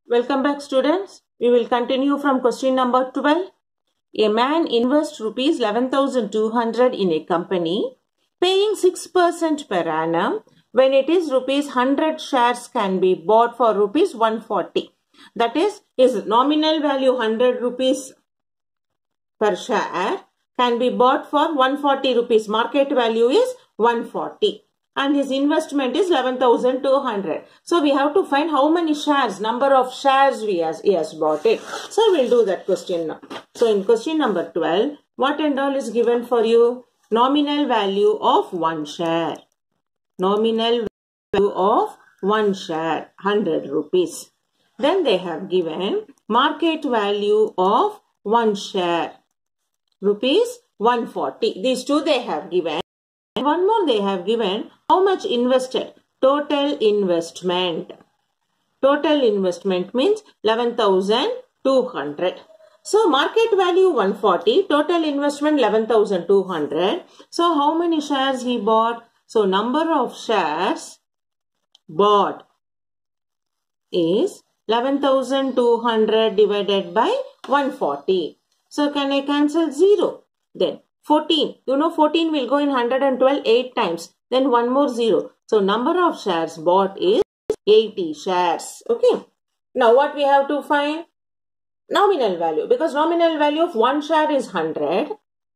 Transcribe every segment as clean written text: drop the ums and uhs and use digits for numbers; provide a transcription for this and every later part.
Welcome back, students. We will continue from question number 12. A man invests rupees 11,200 in a company, paying 6% per annum. When it is rupees 100 shares can be bought for rupees 140. That is, his nominal value 100 rupees per share can be bought for 140 rupees. Market value is 140. And his investment is 11,200. So we have to find how many shares, number of shares he has bought it. So we'll do that question now. So in question number 12, what and all is given for you? Nominal value of one share. Nominal value of one share, 100 rupees. Then they have given market value of one share, rupees 140. These two they have given. And one more they have given how much invested. Total investment. Total investment means 11,200. So market value 140. Total investment 11,200. So how many shares he bought? So number of shares bought is 11,200 divided by 140. So can I cancel 0? Then 14. You know 14 will go in 112 8 times. Then one more 0. So number of shares bought is 80 shares. Okay. Now what we have to find? Nominal value. Because nominal value of one share is 100.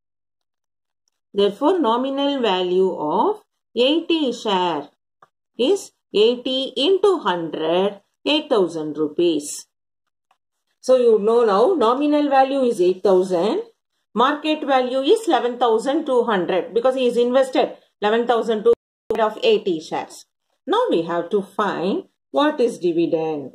Therefore nominal value of 80 share is 80 into 100, 8,000 rupees. So you know now nominal value is 8,000. Market value is 11,200 because he is invested 11,200 of 80 shares. Now we have to find what is dividend.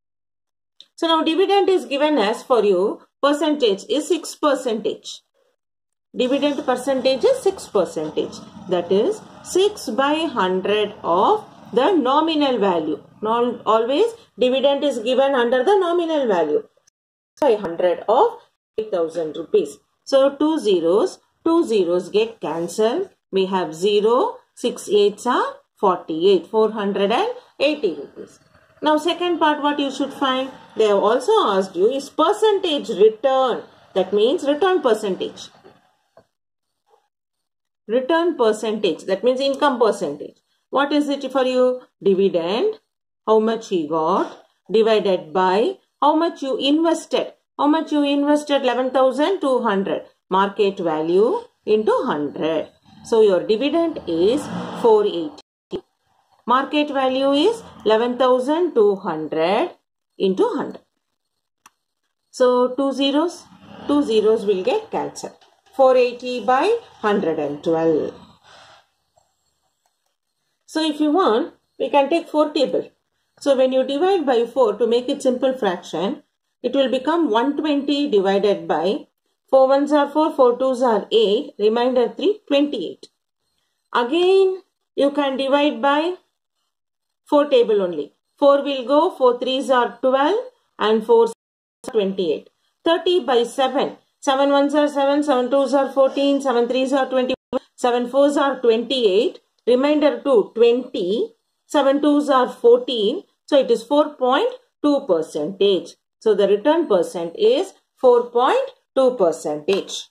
So now dividend is given as for you percentage is 6%. Dividend percentage is 6%. That is 6 by 100 of the nominal value. Always dividend is given under the nominal value. 100 of 8,000 rupees. So two zeros get cancelled. We have 0, 6 8s are 48, 480 rupees. Now second part what you should find? They have also asked you is percentage return. That means return percentage. Return percentage. That means income percentage. What is it for you? Dividend. How much he got divided by how much you invested. How much you invested? 11,200. Market value into 100. So your dividend is 480. Market value is 11,200 into 100. So two zeros will get cancelled. 480 by 112. So if you want, we can take 4 table. So when you divide by 4 to make it simple fraction, it will become 120 divided by 4 ones are 4, 4 twos are 8, remainder 3, 28. Again, you can divide by 4 table only. 4 will go, 4 threes are 12 and 4 are 28. 30 by 7. 7 ones are 7, 7 twos are 14, 7 threes are 21, 7 fours are 28, remainder 2, 20, 7 twos are 14. So it is 4.2%. So the return percent is 4.2%.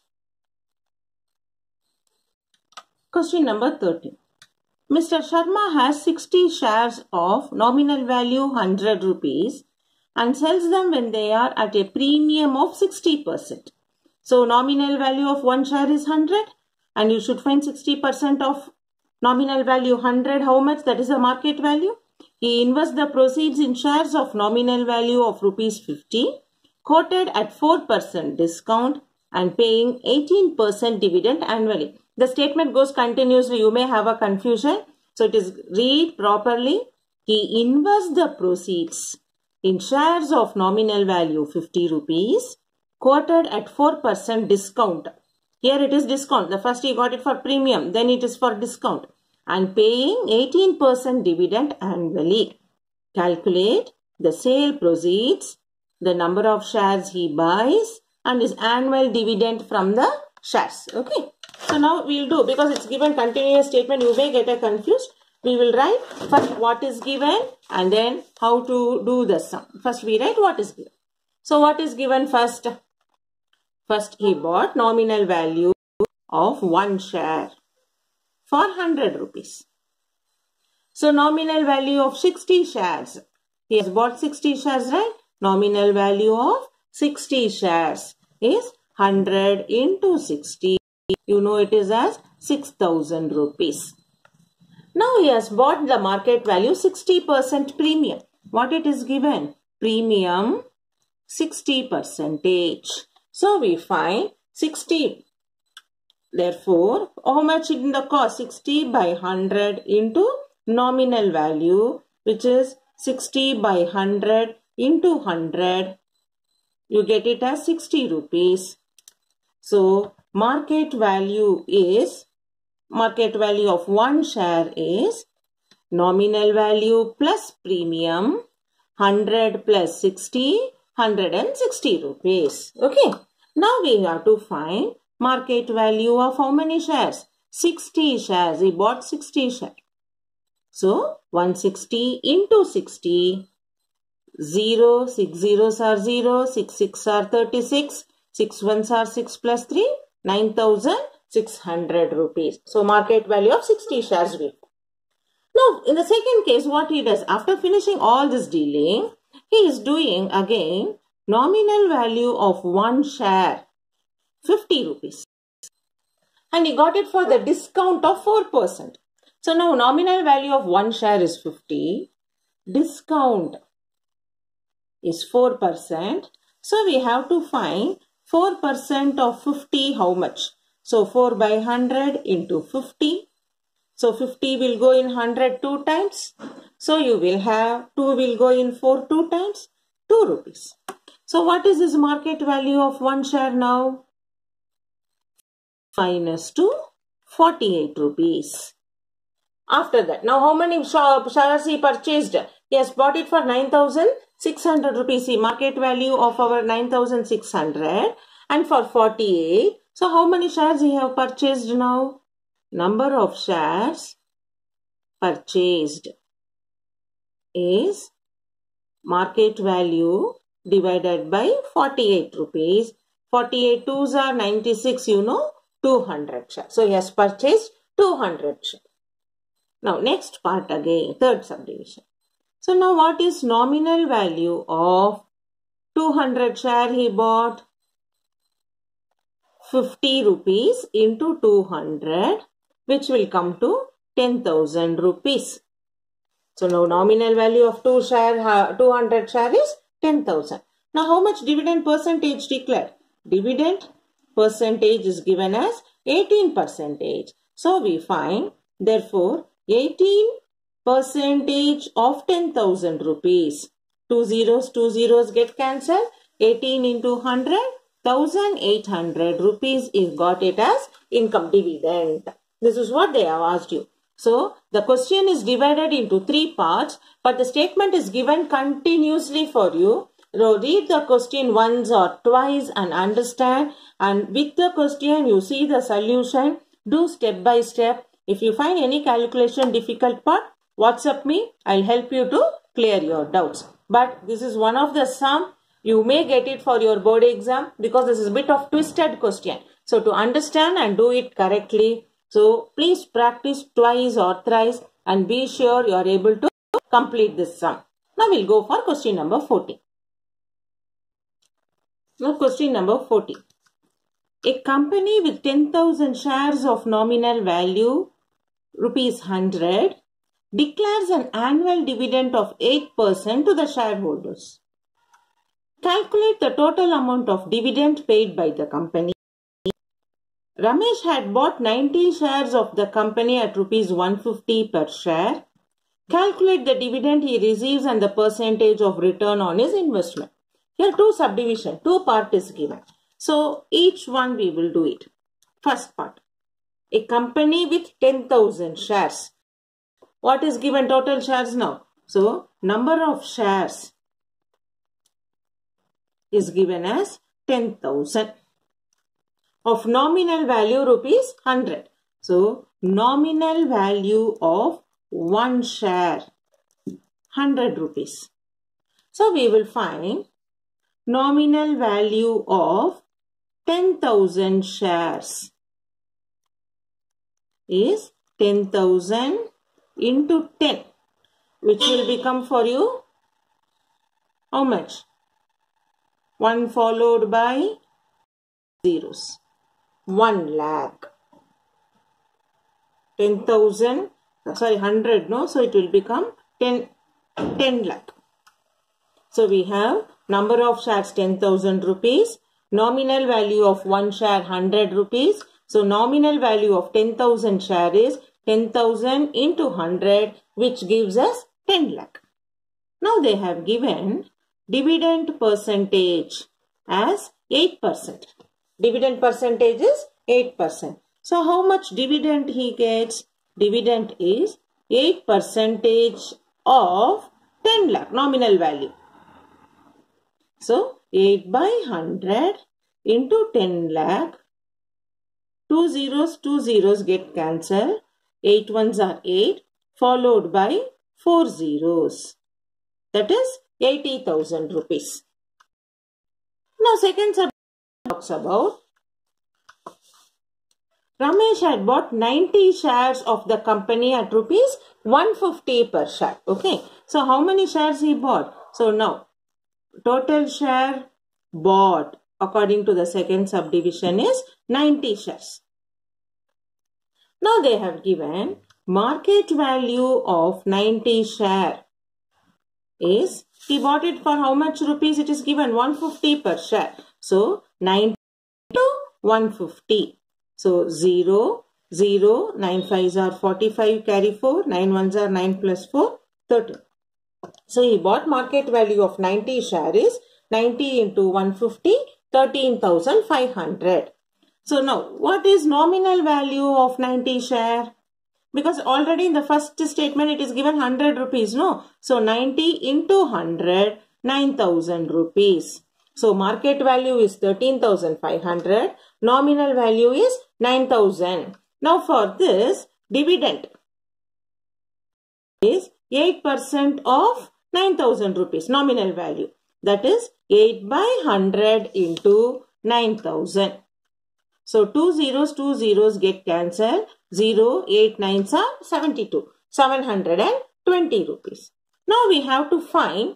Question number 13. Mr. Sharma has 60 shares of nominal value 100 rupees and sells them when they are at a premium of 60%. So nominal value of one share is 100 and you should find 60% of nominal value 100. How much? That is the market value. He invests the proceeds in shares of nominal value of rupees 50, quoted at 4% discount and paying 18% dividend annually. The statement goes continuously. You may have a confusion. So it is read properly. He invests the proceeds in shares of nominal value 50 rupees, quoted at 4% discount. Here it is discount. The first he got it for premium, then it is for discount. And paying 18% dividend annually. Calculate the sale proceeds, the number of shares he buys and his annual dividend from the shares. Okay. So now we will do, because it's given continuous statement, you may get confused. we will write first what is given and then how to do the sum. First we write what is given. So what is given first? First he bought nominal value of 1 share for 100 rupees. So nominal value of 60 shares. He has bought 60 shares, right? Nominal value of 60 shares is 100 into 60. You know it is as 6,000 rupees. Now he has bought the market value 60% premium. What it is given? Premium 60%. So we find 60. Therefore, how much in the cost? 60 by 100 into nominal value, which is 60 by 100 into 100. You get it as 60 rupees. So market value of 1 share is nominal value plus premium 100 plus 60, 160 rupees. Okay. Now we have to find market value of how many shares? 60 shares. He bought 60 shares. So 160 into 60. 0, 6 zeros are 0, 6 6 are 36, 6 ones are 6 plus 3, 9,600 rupees. So market value of 60 shares we found. Now in the second case what he does, after finishing all this dealing, he is doing again nominal value of 1 share, 50 rupees. And he got it for the discount of 4%. So now nominal value of 1 share is 50, discount is 4%. So we have to find 4% of 50 how much? So 4 by 100 into 50. So 50 will go in 100 2 times. So you will have 2 will go in 4 2 times, 2 rupees. So what is his market value of 1 share now? Minus 2, 48 rupees. After that, now how many shares he purchased? He has bought it for 9,600 rupees. See, market value of our 9,600 and for 48. So how many shares he have purchased now? Number of shares purchased is market value divided by 48 rupees. 48 twos are 96, you know, 200 shares. So he has purchased 200 shares. Now next part again, third subdivision. So now what is nominal value of 200 share he bought? 50 rupees into 200, which will come to 10,000 rupees. So now nominal value of 200 share is 10,000. Now how much dividend percentage declared? Dividend percentage is given as 18%. So we find therefore 18% of 10,000 rupees. 2 zeros get cancelled. 18 into 100, 1,800 rupees is got it as income dividend. This is what they have asked you. So the question is divided into 3 parts, but the statement is given continuously for you. So read the question once or twice and understand, and with the question you see the solution. Do step by step. If you find any calculation difficult part, WhatsApp me. I'll help you to clear your doubts. But this is one of the sum. You may get it for your board exam because this is a bit of twisted question. So to understand and do it correctly, so please practice twice or thrice and be sure you are able to complete this sum. Now we'll go for question number 14. Now question number 14. A company with 10,000 shares of nominal value rupees 100 declares an annual dividend of 8% to the shareholders. Calculate the total amount of dividend paid by the company. Ramesh had bought 90 shares of the company at rupees 150 per share. Calculate the dividend he receives and the percentage of return on his investment. Here 2 subdivision, 2 part is given. So each one we will do it. First part. A company with 10,000 shares. What is given total shares now? So number of shares is given as 10,000. Of nominal value rupees 100. So nominal value of 1 share 100 rupees. So we will find nominal value of 10,000 shares is 10,000 into 10, which will become for you how much? 1 followed by zeros. 1 lakh. 10,000, sorry, 100, no? So it will become 10 lakh. So we have number of shares 10,000 rupees. Nominal value of 1 share 100 rupees. So nominal value of 10,000 share is 10,000 into 100, which gives us 10 lakh. Now they have given dividend percentage as 8%. Dividend percentage is 8%. So how much dividend he gets? Dividend is 8% of 10 lakh nominal value. So 8 by 100 into 10 lakh. 2 zeros get cancelled. 8 ones are 8 followed by 4 zeros. That is 80,000 rupees. Now second subject talks about Ramesh had bought 90 shares of the company at rupees 150 per share. Okay. So how many shares he bought? So now total share bought according to the second subdivision is 90 shares. Now they have given market value of 90 share is, he bought it for how much rupees? It is given 150 per share. So 90 to 150. So 0, 0, 9 5s are 45, carry 4, 9 1s are 9 plus 4, 13. So he bought market value of 90 share is 90 into 150, 13,500. So now what is nominal value of 90 share? Because already in the first statement it is given 100 rupees, no? So 90 into 100, 9,000 rupees. So market value is 13,500. Nominal value is 9,000. Now for this, dividend is 8% of 9,000 rupees nominal value. That is 8 by 100 into 9,000. So 2 zeros get cancelled. 0, 8 9s are 72. 720 rupees. Now we have to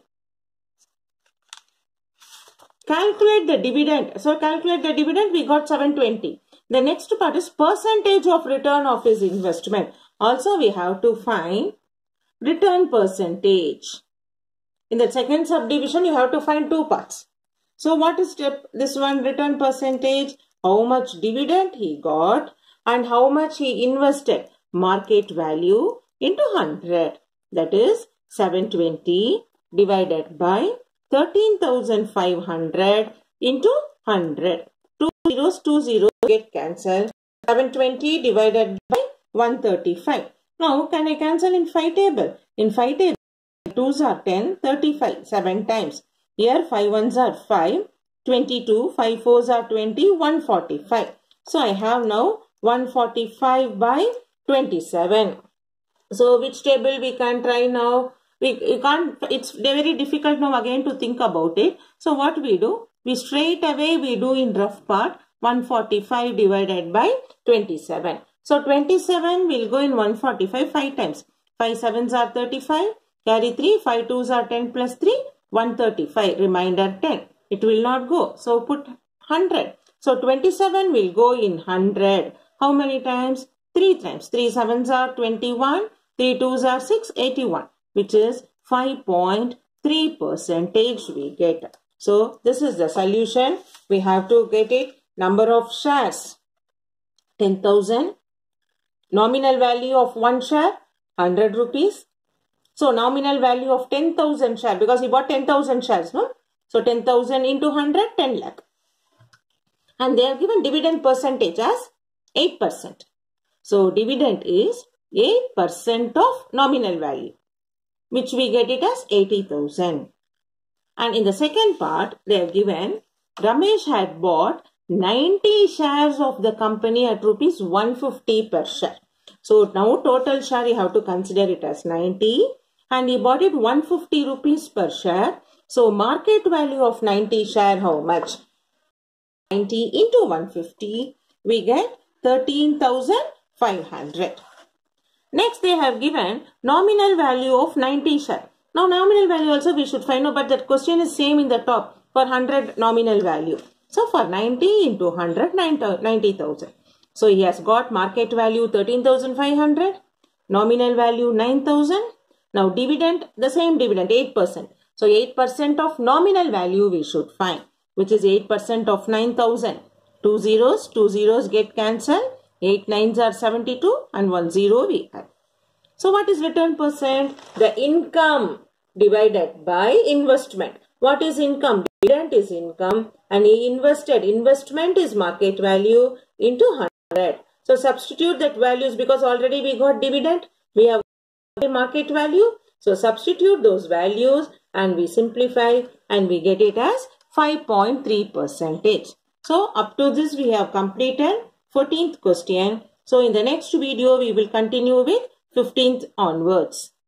calculate the dividend. So calculate the dividend, we got 720. The next part is percentage of return of his investment. Also we have to find return percentage. In the second subdivision you have to find two parts. So what is this one, return percentage? How much dividend he got and how much he invested. Market value into 100. That is 720 divided by 13,500 into 100. 2 zeros get cancelled. 720 divided by 135. Now can I cancel in 5 table? In 5 table 2s are 10, 35, 7 times. Here 5 ones are 5, 22, 5 4s are 20, 145. So I have now 145 by 27. So which table we can try now? We can't, it's very difficult now again to think about it. So what we do? We straight away we do in rough part 145 divided by 27. So 27 will go in 145 5 times. 5 7s are 35. Carry 3. 5 2s are 10 plus 3. 135. Remainder 10. It will not go. So put 100. So 27 will go in 100. How many times? 3 times. 3 7s are 21. 3 2s are 6. 81. Which is 5.3% we get. So this is the solution. We have to get it. Number of shares 10,000. Nominal value of 1 share 100 rupees. So nominal value of 10,000 shares, because he bought 10,000 shares, no? So 10,000 into 100, 10 lakh. And they are given dividend percentage as 8%. So dividend is 8% of nominal value, which we get it as 80,000. And in the second part, they have given Ramesh had bought 90 shares of the company at rupees 150 per share. So now total share you have to consider it as 90 and he bought it 150 rupees per share. So market value of 90 share how much? 90 into 150 we get 13,500. Next they have given nominal value of 90 share. Now nominal value also we should find out, but that question is same in the top for 100 nominal value. So for 90 into 100, 90,000. So he has got market value 13,500, nominal value 9,000. Now dividend, the same dividend 8%. So 8% of nominal value we should find, which is 8% of 9,000. Two zeros get cancelled. 8 nines are 72 and 1 0 we have. So what is return percent? The income divided by investment. What is income? Dividend is income and he invested. Investment is market value into 100. So substitute that values because already we got dividend. We have market value. So substitute those values and we simplify and we get it as 5.3%. So up to this we have completed 14th question. So in the next video we will continue with 15th onwards.